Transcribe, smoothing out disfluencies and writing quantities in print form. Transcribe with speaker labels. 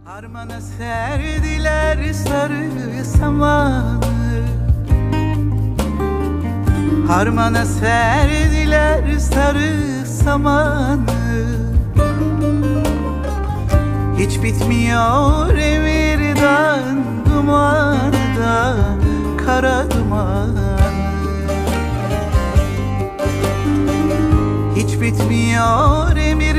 Speaker 1: Harmana serdiler sarı samanı, harmana serdiler sarı samanı. Hiç bitmiyor emirdan dumanı da kara dumanı. Hiç bitmiyor emir